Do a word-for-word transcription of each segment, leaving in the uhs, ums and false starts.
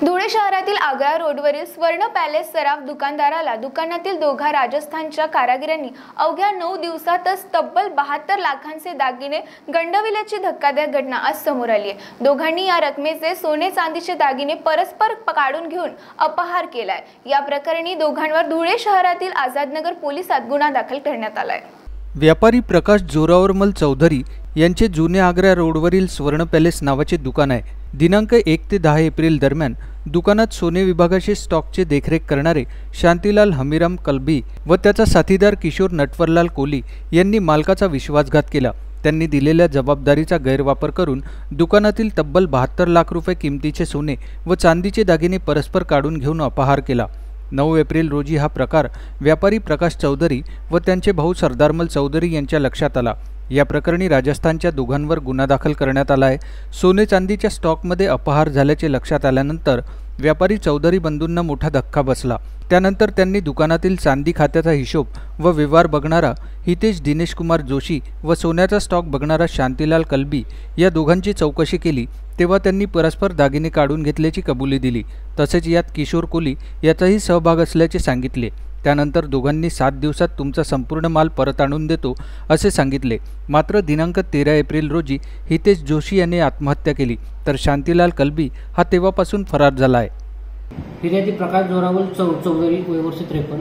धुळे शहरातील आग्रा रोडवरील स्वर्ण पॅलेस सराफ दुकानदाराला दुकानातील दोघा राजस्थानच्या कारागिरांनी अवघ्या नऊ दिवसातच तब्बल बहात्तर लाखांचे दागिने गंडविल्याची धक्कादायक घटना आज समोर आली आहे। दोघांनी या रकमेचे सोने चांदीचे दागिने परस्पर काढून घेऊन अपहार केलाय। या प्रकरणी दोघांवर धुळे शहरातील आझादनगर पोलिसात गुन्हा दाखल करण्यात आलाय। व्यापारी प्रकाश जोरावरमल चौधरी यांचे जुने आग्रा रोडवरील स्वर्ण पॅलेस नावाचे दुकान आहे। दिनांक एक ते दहा एप्रिल दरम्यान दुकानात सोने विभागाचे स्टॉकचे देखरेख करणारे शांतीलाल हमीराम कलबी व त्याचा साथीदार किशोर नटवरलाल कोली यांनी मालकाचा विश्वासघात केला। त्यांनी दिलेल्या जबाबदारीचा गैरवापर करून दुकानातील तब्बल बहात्तर लाख रुपये किमतीचे सोने व चांदीचे दागिने परस्पर काढून घेऊन अपहार केला। नऊ एप्रिल रोजी हा प्रकार व्यापारी प्रकाश चौधरी व त्यांचे भाऊ सरदारमल चौधरी यांच्या लक्षात आला। या प्रकरणी राजस्थानच्या दोघांवर गुन्हा दाखल करण्यात आला आहे। सोने चांदीच्या स्टॉकमध्ये अपहार झाल्याचे लक्षात आल्यानंतर व्यापारी चौधरी बंधूंना मोठा धक्का बसला। त्यानंतर त्यांनी दुकानातील चांदी खात्याचा हिशोब व व्यवहार बघणारा हितेश दिनेश कुमार जोशी व सोन्याचा स्टॉक बघणारा शांतीलाल कलबी या दोघांची चौकशी केली, तेव्हा त्यांनी परस्पर दागिने काढून घेतल्याची कबुली दिली। तसेच यात किशोर कोली याचाही सहभाग असल्याचे सांगितले। त्यानंतर दोघांनी सात दिवसात तुमचा संपूर्ण माल परत आणून देतो असे सांगितले। मात्र दिनांक तेरा एप्रिल रोजी हितेश जोशी यांनी आत्महत्या केली, तर शांतीलाल कलबी हा तेव्हापासून फरार झाला आहे। फिर्यादी प्रकाश जोरावल चौ चौधरी वर्ष त्रेपन्न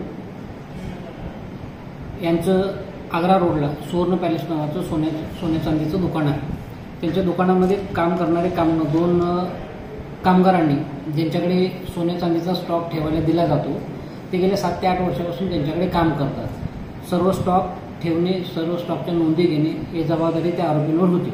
यांचं आग्रा रोडला सुवर्ण पॅलेस नावाचं सोन्या सोन्या चांदीचं दुकान आहे। त्यांच्या दुकानामध्ये काम करणारे काम दोन कामगारांनी ज्यांच्याकडे सोन्या चांदीचा स्टॉक ठेवायला दिला जातो ते गेल्या सात ते आठ वर्षापासून त्यांच्याकडे काम करतात। सर्व स्टॉक ठेवणे, सर्व स्टॉकच्या नोंदी घेणे ही जबाबदारी त्या आरोपींवर होती।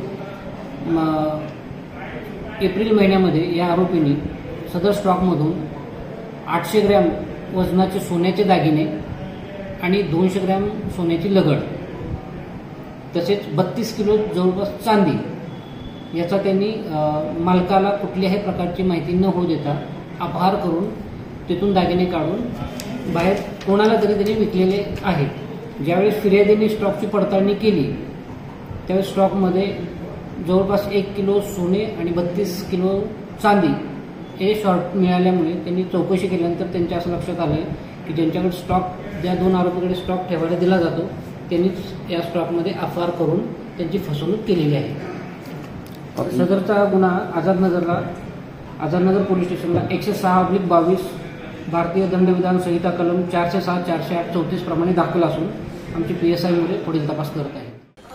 एप्रिल महिन्यामध्ये या आरोपींनी सदर स्टॉकमधून आठशे ग्रॅम वजनाचे सोन्याचे दागिने आणि दोनशे ग्रॅम सोन्याची लगड तसेच बत्तीस किलो जवळपास चांदी याचा त्यांनी मालकाला कुठल्याही प्रकारची माहिती न होऊ देता अपहार करून तिथून दागिने काढून बाहेर कोणाला तरी त्यांनी विकलेले आहेत। ज्यावेळेस फिर्यादीने स्टॉकची पडताळणी केली त्यावेळेस स्टॉकमध्ये जवळपास एक किलो सोने आणि बत्तीस किलो चांदी हे शॉर्ट मिळाल्यामुळे त्यांनी चौकशी केल्यानंतर त्यांच्या असं लक्षात आलं की ज्यांच्याकडे स्टॉक ज्या दोन आरोपीकडे स्टॉक ठेवायला दिला जातो त्यांनीच या स्टॉकमध्ये अपहार करून त्यांची फसवणूक केलेली आहे। सदरचा गुन्हा आझादनगरला आझादनगर पोलीस स्टेशनला एकशे सहा अब्लिक बावीस भारतीय दंडविधान संहिता कलम चारशे सहा चारशे आठ चौतीस प्रमाणे दाखल असून आमची पी एस आय मध्ये पुढील तपास करत आहे।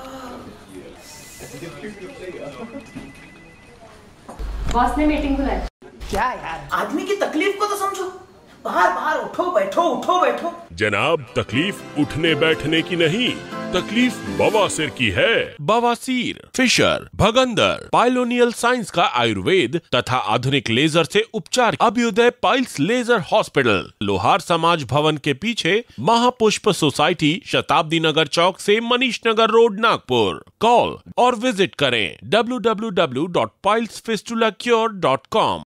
बॉस ने मीटिंग बुलाई। क्या यार, आदमी की तकलीफ को तो समझो। बाहर बाहर उठो बैठो उठो बैठो। जनाब, तकलीफ उठने बैठने की नहीं, तकलीफ बवासीर की है। बवासीर, फिशर, भगंदर, पाइलोनियल साइंस का आयुर्वेद तथा आधुनिक लेजर से उपचार। अभ्युदय पाइल्स लेजर हॉस्पिटल, लोहार समाज भवन के पीछे, महापुष्प सोसाइटी, शताब्दी नगर चौक से मनीष नगर रोड, नागपुर। कॉल और विजिट करें W W W dot piles fistula cure dot com.